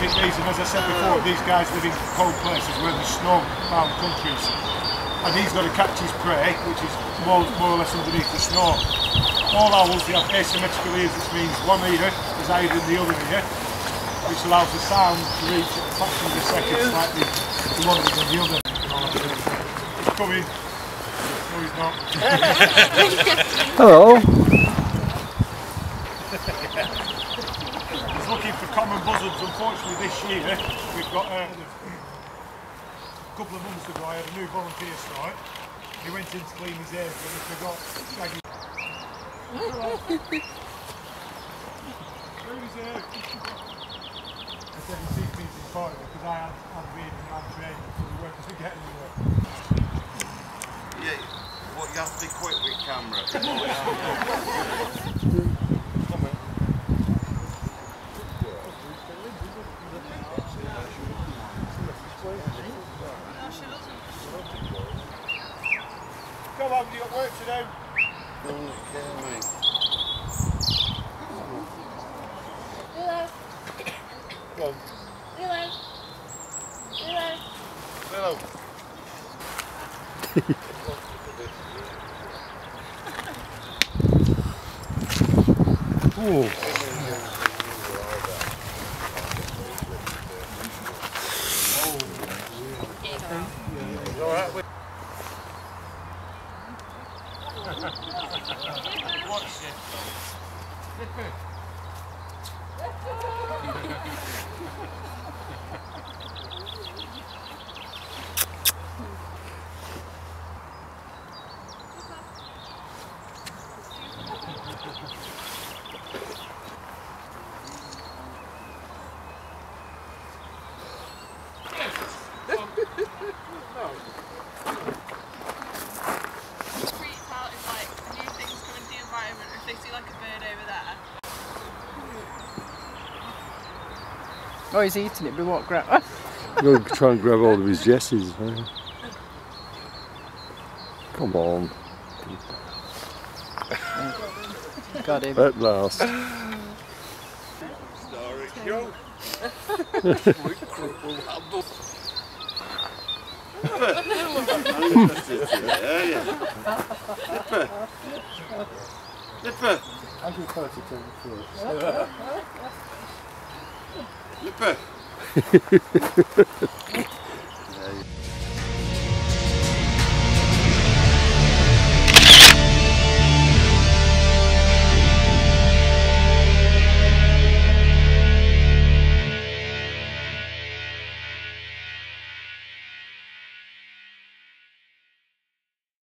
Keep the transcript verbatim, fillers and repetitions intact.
scientific reason, as I said before, these guys live in cold places where there's snow-bound countries, and he's got to catch his prey, which is more, more or less underneath the snow. All owls, they have asymmetrical ears, which means one ear is higher than the other ear, which allows the sound to reach at a fraction of a second, slightly the one than the other. He's coming. No, he's not. Hello. He's looking for common buzzards. Unfortunately, this year we've got uh, a couple of months ago. I had a new volunteer start. He went in to clean his ears, but he forgot shaggy. Where is he? I said he sees me in part because I had, had been and I'm training, so we weren't going to get anywhere. Yeah, what you have to be quick with camera. Come on, you've got work to do. Okay, mate. Hello. Go on. Hello. Hello. Hello. Oh. Watch it. Freaks out if like new things come into the environment, or if they see like a bird over there. Oh, he's eating it, but what grab? Ah. Go try and grab hold of his jesses. Eh? Come on. Got him. At last. Story show. Nipper. Nipper. I can try to take the Nipper.